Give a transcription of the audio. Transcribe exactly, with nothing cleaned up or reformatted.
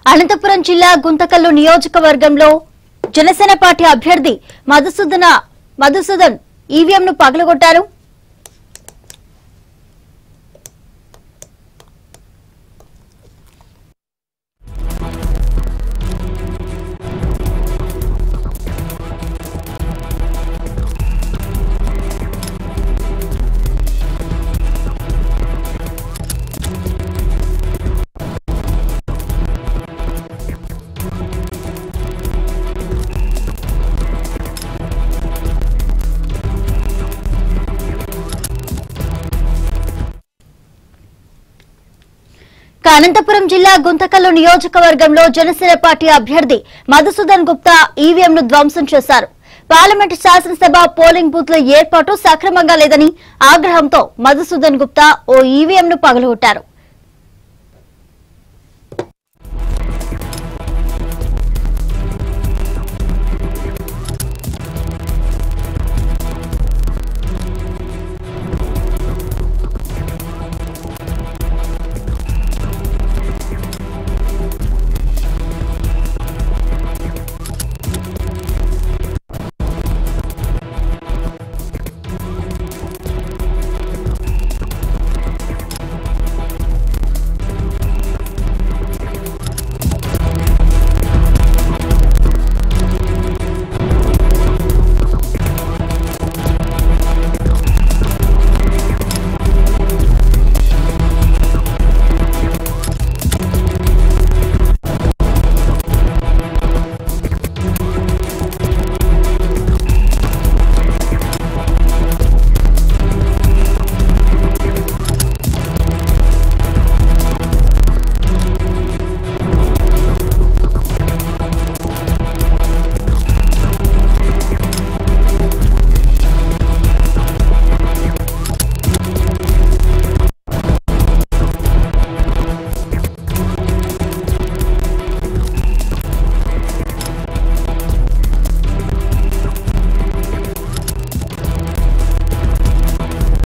అనంతపురం జిల్లా గుంతకల్ నియోజకవర్గంలో జనసేన పార్టీ అభ్యర్థి మధుసూదన మధుసూదన్ ఈవీఎం ను పగలగొట్టారు. అనంతపురం జిల్లా గుంతకల్ నియోజకవర్గంలో జనసేన పార్టీ అభ్యర్థి మధుసూదన్ గుప్తా ఈవీఎం ను ధ్వంసం చేశారు. పార్లమెంటు శాసనసభ పోలింగ్ బూత్ లో ఏర్పాటు సక్రమంగా లేదని ఆగ్రహంతో మధుసూదన్ గుప్తా ఓ ఈవీఎం ను పగలగొట్టారు.